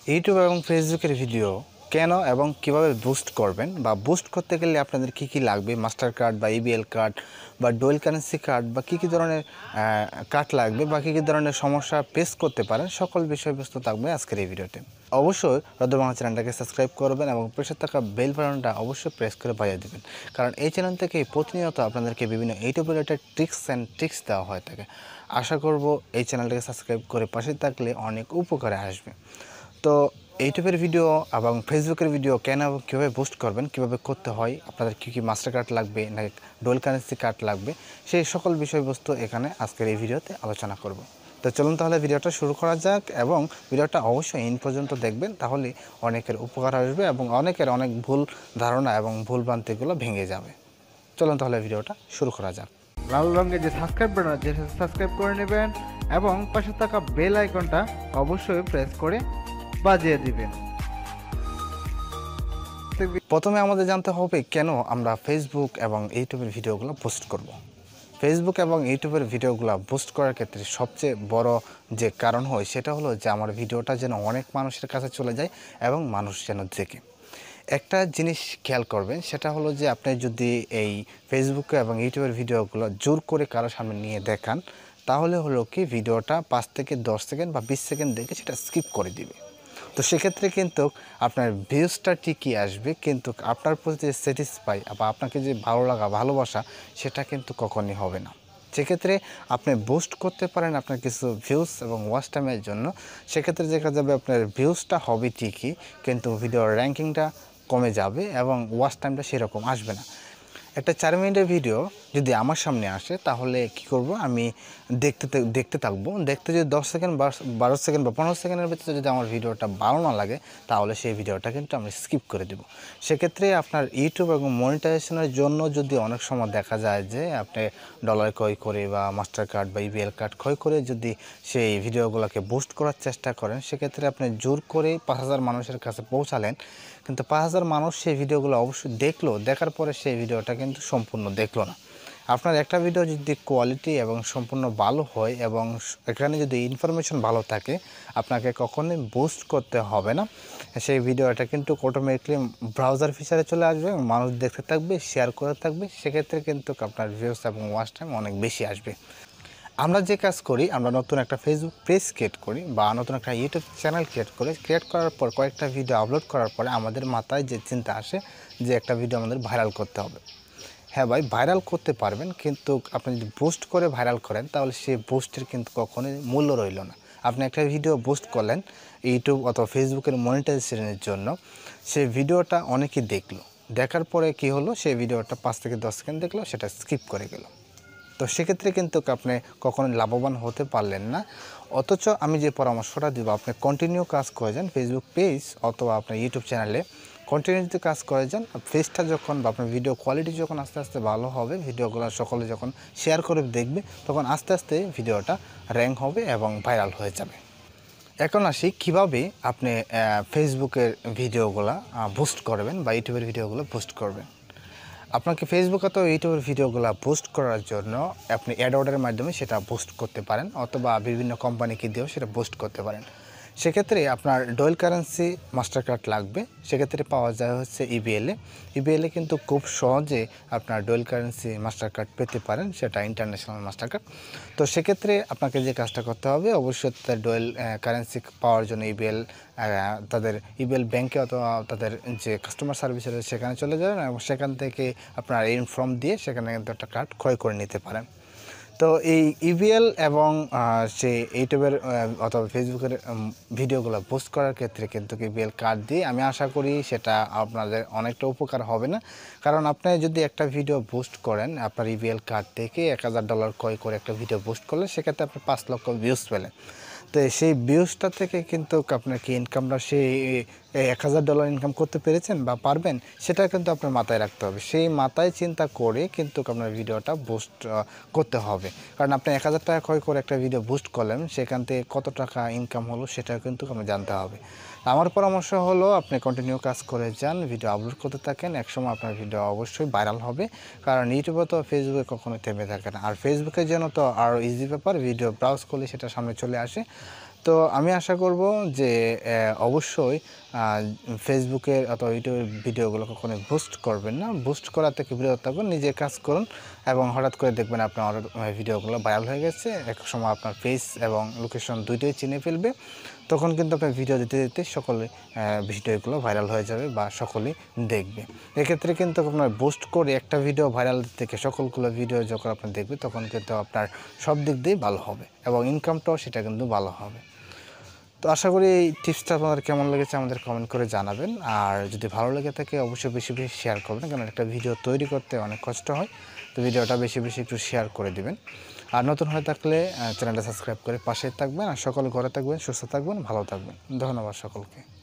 YouTube এবং ফেসবুকের video কেন এবং কিভাবে বুস্ট করবেন বা বুস্ট করতে গেলে আপনাদের কি লাগবে, মাস্টার কার্ড বা ইবিএল কার্ড বা ডুয়াল কারেন্সি কার্ড বা কি ধরনের কার্ড লাগবে বা কি ধরনের সমস্যা ফেস করতে পারেন, সকল বিষয়বস্তু থাকবে আজকের এই ভিডিওতে। অবশ্যই রুদ্রবাংলা চ্যানেলটাকে সাবস্ক্রাইব করবেন এবং পাশে থাকা বেল বাটনটা অবশ্যই প্রেস করে বাজিয়ে দেবেন, কারণ এই চ্যানেল থেকে প্রতিনিয়ত আপনাদেরকে বিভিন্ন ইউটিউব রিলেটেড ট্রিক্স দেওয়া হয়ে থাকে। আশা করব এই চ্যানেলটাকে সাবস্ক্রাইব করে পাশে থাকলে অনেক উপকারে আসবে। তো ইউটিউবের ভিডিও এবং ফেসবুকের ভিডিও কেন এবং কীভাবে বুস্ট করবেন, কীভাবে করতে হয়, আপনাদের কী মাস্টার কার্ড লাগবে না ডুয়াল কারেন্সি কার্ড লাগবে, সেই সকল বিষয়বস্তু এখানে আজকের এই ভিডিওতে আলোচনা করব। তো চলুন তাহলে ভিডিওটা শুরু করা যাক এবং ভিডিওটা অবশ্যই ইন পর্যন্ত দেখবেন, তাহলে অনেকের উপকার আসবে এবং অনেকের অনেক ভুল ধারণা এবং ভুল ভ্রান্তিগুলো ভেঙে যাবে। চলুন তাহলে ভিডিওটা শুরু করা যাক। লাল রঙের যে সাবস্ক্রাইব বাটন আছে সেটা সাবস্ক্রাইব করে নেবেন এবং পাশে থাকা বেল আইকনটা অবশ্যই প্রেস করে বাজিয়ে দিবেন। প্রথমে আমাদের জানতে হবে কেন আমরা ফেসবুক এবং ইউটিউবের ভিডিওগুলো পোস্ট করব। ফেসবুক এবং ইউটিউবের ভিডিওগুলো বুস্ট করার ক্ষেত্রে সবচেয়ে বড় যে কারণ হয় সেটা হলো যে আমার ভিডিওটা যেন অনেক মানুষের কাছে চলে যায় এবং মানুষ যেন দেখে। একটা জিনিস খেয়াল করবেন, সেটা হলো যে আপনি যদি এই ফেসবুকে এবং ইউটিউবের ভিডিওগুলো জোর করে কারো সামনে নিয়ে দেখান, তাহলে হলো কি ভিডিওটা 5 থেকে 10 সেকেন্ড বা 20 সেকেন্ড দেখে সেটা স্কিপ করে দিবে। তো সেক্ষেত্রে কিন্তু আপনার ভিউজটা ঠিকই আসবে, কিন্তু আপনার প্রতি যে স্যাটিসফাই বা আপনাকে যে ভালো লাগা ভালোবাসা সেটা কিন্তু কখনই হবে না। সেক্ষেত্রে আপনি বুস্ট করতে পারেন আপনার কিছু ভিউজ এবং ওয়াচ টাইমের জন্য, সেক্ষেত্রে দেখা যাবে আপনার ভিউজটা হবে ঠিকই, কিন্তু ভিডিওর র্যাঙ্কিংটা কমে যাবে এবং ওয়াচ টাইমটা সেরকম আসবে না। একটা 4 মিনিটের ভিডিও যদি আমার সামনে আসে, তাহলে কি করব, আমি দেখতে থাকবো। দেখতে যদি 10 সেকেন্ড বা 12 সেকেন্ড বা 15 সেকেন্ডের ভিতরে যদি আমার ভিডিওটা ভালো না লাগে, তাহলে সেই ভিডিওটা কিন্তু আমি স্কিপ করে দেব। সেক্ষেত্রে আপনার ইউটিউব এবং মনিটাইজেশনের জন্য যদি অনেক সময় দেখা যায় যে আপনি ডলার ক্রয় করে বা মাস্টার কার্ড বা ইবিএল কার্ড ক্রয় করে যদি সেই ভিডিওগুলোকে বুস্ট করার চেষ্টা করেন, সেক্ষেত্রে আপনি জোর করে 5000 মানুষের কাছে পৌঁছালেন, কিন্তু 5000 মানুষ সেই ভিডিওগুলো অবশ্যই দেখার পরে সেই ভিডিওটা কিন্তু সম্পূর্ণ দেখলো না। আপনার একটা ভিডিও যদি কোয়ালিটি এবং সম্পূর্ণ ভালো হয় এবং এখানে যদি ইনফরমেশন ভালো থাকে, আপনাকে কখনোই বুস্ট করতে হবে না। সেই ভিডিওটা কিন্তু অটোমেটিকলি ব্রাউজার ফিচারে চলে আসবে এবং মানুষ দেখতে থাকবে, শেয়ার করে থাকবে, সেক্ষেত্রে কিন্তু আপনার ভিউজ এবং ওয়াচ টাইম অনেক বেশি আসবে। আমরা যে কাজ করি, আমরা নতুন একটা ফেসবুক পেজ ক্রিয়েট করি বা নতুন একটা ইউটিউব চ্যানেল ক্রিয়েট করার পর কয়েকটা ভিডিও আপলোড করার পরে আমাদের মাথায় যে চিন্তা আসে যে একটা ভিডিও আমাদের ভাইরাল করতে হবে। হ্যাঁ ভাই, ভাইরাল করতে পারবেন, কিন্তু আপনি যদি বুস্ট করে ভাইরাল করেন, তাহলে সেই বুস্টের কিন্তু কখনোই মূল্য রইল না। আপনি একটা ভিডিও বুস্ট করলেন ইউটিউব অথবা ফেসবুকের মনিটাইজেশনের জন্য, সেই ভিডিওটা অনেকেই দেখার পরে কি হলো, সেই ভিডিওটা 5 থেকে 10 সেকেন্ড দেখলো, সেটা স্কিপ করে গেল। তো সেক্ষেত্রে কিন্তু আপনি কখনো লাভবান হতে পারলেন না। অথচ আমি যে পরামর্শটা দিব, আপনি কন্টিনিউ কাজ করে যান ফেসবুক পেজ অথবা আপনার ইউটিউব চ্যানেলে কন্টিনিউ যদি কাজ করে যান, পেজটা যখন বা আপনার ভিডিও কোয়ালিটি যখন আস্তে আস্তে ভালো হবে, ভিডিওগুলো সকলে যখন শেয়ার করে দেখবে, তখন আস্তে আস্তে ভিডিওটা র্যাঙ্ক হবে এবং ভাইরাল হয়ে যাবে। এখন আসি কীভাবে আপনি ফেসবুকের ভিডিওগুলো বুস্ট করবেন বা ইউটিউবের ভিডিওগুলো বুস্ট করবেন। আপনাকে ফেসবুক অথবা ইউটিউবের ভিডিওগুলো বুস্ট করার জন্য আপনি অ্যাডওয়ার্ডের মাধ্যমে সেটা বুস্ট করতে পারেন অথবা বিভিন্ন কোম্পানিকে দিয়েও সেটা বুস্ট করতে পারেন। সেক্ষেত্রে আপনার ডুয়াল কারেন্সি মাস্টার কার্ড লাগবে। সেক্ষেত্রে পাওয়া যায় হচ্ছে ইবিএলে কিন্তু খুব সহজে আপনার ডুয়াল কারেন্সি মাস্টার কার্ড পেতে পারেন, সেটা ইন্টারন্যাশনাল মাস্টার কার্ড। তো সেক্ষেত্রে আপনাকে যে কাজটা করতে হবে, অবশ্যই তাদের ডুয়াল কারেন্সি পাওয়ার জন্য তাদের ইবিএল ব্যাংকে অথবা তাদের যে কাস্টমার সার্ভিস রয়েছে সেখানে চলে যাবেন এবং সেখান থেকে আপনার ইনফর্ম দিয়ে সেখানে কিন্তু একটা কার্ড ক্রয় করে নিতে পারেন। তো এই ইবিএল এবং সে ইউটিউবের অথবা ফেসবুকের ভিডিওগুলো পোস্ট করার ক্ষেত্রে কিন্তু ইবিএল কার্ড দিয়ে আমি আশা করি সেটা আপনাদের অনেকটা উপকার হবে না, কারণ আপনি যদি একটা ভিডিও পোস্ট করেন, আপনার ইবিএল কার্ড থেকে $1000 ক্রয় করে একটা ভিডিও পোস্ট করলে, সেক্ষেত্রে আপনি 5 লক্ষ ভিউজ পেলেন। তো সেই ভিউজটা থেকে কিন্তু আপনার কি ইনকামটা সেই $1000 ইনকাম করতে পেরেছেন বা পারবেন, সেটা কিন্তু আপনার মাথায় রাখতে হবে। সেই মাথায় চিন্তা করে কিন্তু আপনার ভিডিওটা বুস্ট করতে হবে, কারণ আপনি $1000 ক্রয় করে একটা ভিডিও বুস্ট করলেন, সেখান থেকে কত টাকা ইনকাম হলো সেটা কিন্তু আপনার জানতে হবে। আমার পরামর্শ হলো আপনি কন্টিনিউ কাজ করে যান, ভিডিও আপলোড করতে থাকেন, একসময় আপনার ভিডিও অবশ্যই ভাইরাল হবে, কারণ ইউটিউবে তো ফেসবুকে কখনো থেমে থাকে না। আর ফেসবুকের জন্য তো আরও ইজি ব্যাপার, ভিডিও ব্রাউজ করলে সেটা সামনে চলে আসে। তো আমি আশা করব যে অবশ্যই ফেসবুকের অথবা ইউটিউবের ভিডিওগুলো কখনোই বুস্ট করবেন না। বুস্ট করা থেকে বিরত থাকুন, নিজে কাজ করুন এবং হঠাৎ করে দেখবেন আপনার ভিডিওগুলো ভাইরাল হয়ে গেছে। এক সময় আপনার ফেস এবং লোকেশন দুইটাই চিনে ফেলবে। তখন কিন্তু আপনার ভিডিও দিতে দিতে সকলে ভিডিওগুলো ভাইরাল হয়ে যাবে বা সকলেই দেখবে। এক্ষেত্রে কিন্তু আপনার বুস্ট করে একটা ভিডিও ভাইরাল থেকে সকলগুলো ভিডিও যখন আপনি দেখবে তখন কিন্তু আপনার সব দিক দিয়েই ভালো হবে এবং ইনকামটাও সেটা কিন্তু ভালো হবে। তো আশা করি এই টিপসটা আপনাদের কেমন লেগেছে আমাদের কমেন্ট করে জানাবেন। আর যদি ভালো লেগে থাকে অবশ্যই বেশি বেশি শেয়ার করবেন, কারণ একটা ভিডিও তৈরি করতে অনেক কষ্ট হয়। তো ভিডিওটা বেশি বেশি একটু শেয়ার করে দিবেন। আর নতুন হয়ে থাকলে চ্যানেলটা সাবস্ক্রাইব করে পাশে থাকবেন। আর সকলে ঘরে থাকবেন, সুস্থ থাকবেন, ভালো থাকবেন। ধন্যবাদ সকলকে।